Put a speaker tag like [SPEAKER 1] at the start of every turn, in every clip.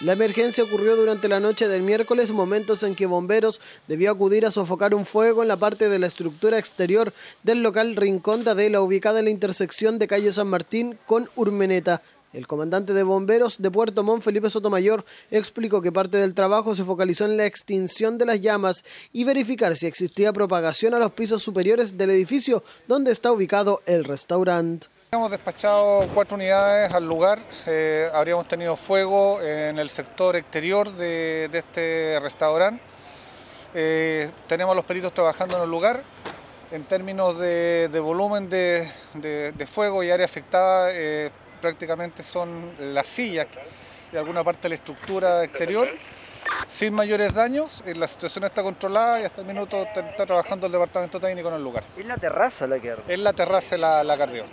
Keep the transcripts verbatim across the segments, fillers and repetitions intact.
[SPEAKER 1] La emergencia ocurrió durante la noche del miércoles, momentos en que bomberos debió acudir a sofocar un fuego en la parte de la estructura exterior del local Rincón de Adela, ubicada en la intersección de calle San Martín con Urmeneta. El comandante de bomberos de Puerto Montt, Felipe Sotomayor, explicó que parte del trabajo se focalizó en la extinción de las llamas y verificar si existía propagación a los pisos superiores del edificio donde está ubicado el restaurante.
[SPEAKER 2] Hemos despachado cuatro unidades al lugar, eh, habríamos tenido fuego en el sector exterior de, de este restaurante. Eh, tenemos a los peritos trabajando en el lugar. En términos de, de volumen de, de, de fuego y área afectada, eh, prácticamente son las sillas y alguna parte de la estructura exterior. Sin mayores daños, la situación está controlada y hasta el minuto está trabajando el departamento técnico en el lugar.
[SPEAKER 3] ¿Es la terraza la que arde?
[SPEAKER 2] Es la terraza la, la que ardió.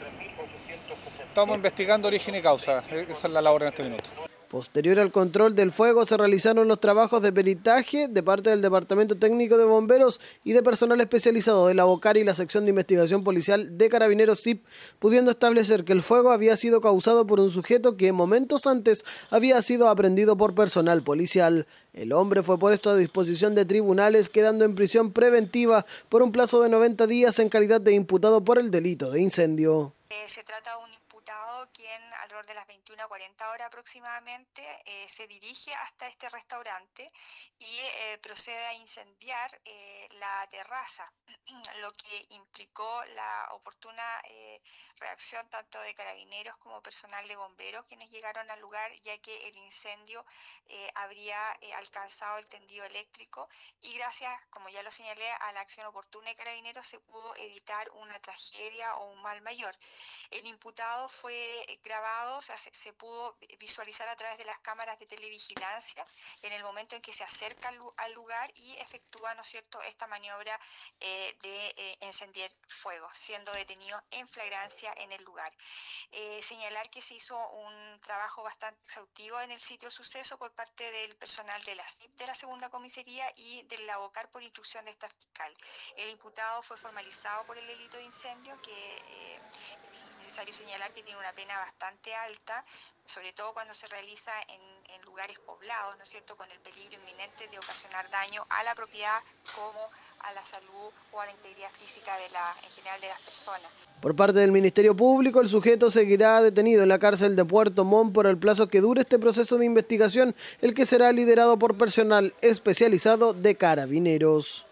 [SPEAKER 2] Estamos investigando origen y causa, esa es la labor en este minuto.
[SPEAKER 1] Posterior al control del fuego se realizaron los trabajos de peritaje de parte del Departamento Técnico de Bomberos y de personal especializado de la BOCAR y la Sección de Investigación Policial de Carabineros S I P, pudiendo establecer que el fuego había sido causado por un sujeto que momentos antes había sido aprehendido por personal policial. El hombre fue puesto a disposición de tribunales, quedando en prisión preventiva por un plazo de noventa días en calidad de imputado por el delito de incendio.
[SPEAKER 4] Eh, se trata de un imputado quien alrededor de las veintiuna a cuarenta horas aproximadamente eh, se dirige hasta este restaurante y eh, procede a incendiar eh, la terraza, lo que implicó la oportuna eh, reacción tanto de carabineros como personal de bomberos quienes llegaron al lugar, ya que el incendio eh, habría eh, alcanzado el tendido eléctrico y gracias, como ya lo señalé, a la acción oportuna de carabineros se pudo evitar una tragedia o un mal mayor. El imputado fue grabado, o sea, se, se pudo visualizar a través de las cámaras de televigilancia en el momento en que se acerca al, al lugar y efectúa, ¿no es cierto?, esta maniobra eh, de eh, encender fuego, siendo detenido en flagrancia en el lugar. Eh, señalar que se hizo un trabajo bastante exhaustivo en el sitio del suceso por parte del personal de la S I P de la segunda comisaría y de la BOCAR por instrucción de esta fiscal. El imputado fue formalizado por el delito de incendio que eh, es necesario señalar que tiene una pena bastante alta, sobre todo cuando se realiza en, en lugares poblados, ¿no es cierto?, con el peligro inminente de ocasionar daño a la propiedad como a la salud o a la integridad física de la, en general de las personas.
[SPEAKER 1] Por parte del Ministerio Público, el sujeto seguirá detenido en la cárcel de Puerto Montt por el plazo que dure este proceso de investigación, el que será liderado por personal especializado de Carabineros.